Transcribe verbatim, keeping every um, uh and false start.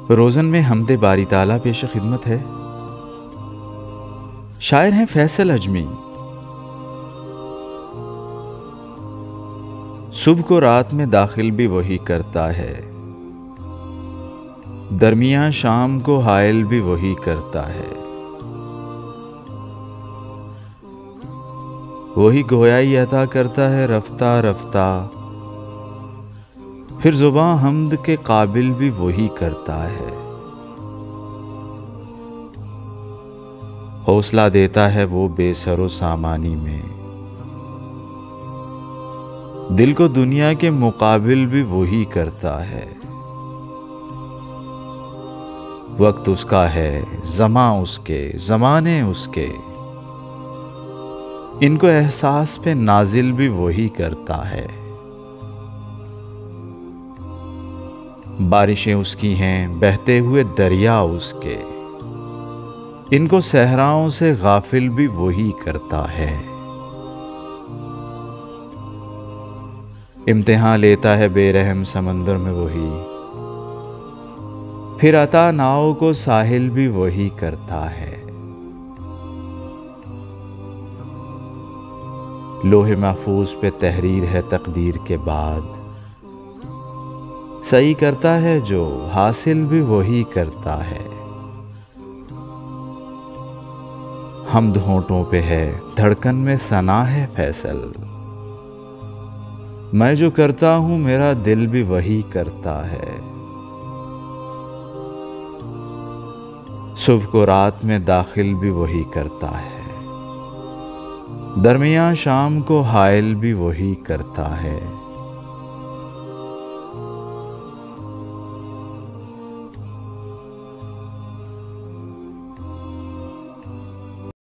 روزن میں حمد باری تعالیٰ پیش خدمت ہے۔ شاعر ہیں فیصل اجمی۔ صبح کو رات میں داخل بھی وہی کرتا ہے، درمیان شام کو حائل بھی وہی کرتا ہے۔ وہی گویائی عطا کرتا ہے رفتہ رفتہ، پھر زباں حمد کے قابل بھی وہی کرتا ہے۔ حوصلہ دیتا ہے وہ بے سر و سامانی میں، دل کو دنیا کے مقابل بھی وہی کرتا ہے۔ وقت اس کا ہے، زماں اس کے، زمانے اس کے، ان کو احساس پہ نازل بھی وہی کرتا ہے۔ بارشیں اس کی ہیں، بہتے ہوئے دریا اس کے، ان کو صحراؤں سے غافل بھی وہی کرتا ہے۔ امتحان لیتا ہے بے رحم سمندر میں وہی، پھر عطا ناؤ کو ساحل بھی وہی کرتا ہے۔ لوح محفوظ پہ تحریر ہے تقدیر کے بعد، صحیح کرتا ہے جو حاصل بھی وہی کرتا ہے۔ حمد ہونٹوں پہ ہے، دھڑکن میں ثنا ہے فیصل، میں جو کرتا ہوں میرا دل بھی وہی کرتا ہے۔ صبح کو رات میں داخل بھی وہی کرتا ہے، درمیان شام کو حائل بھی وہی کرتا ہے۔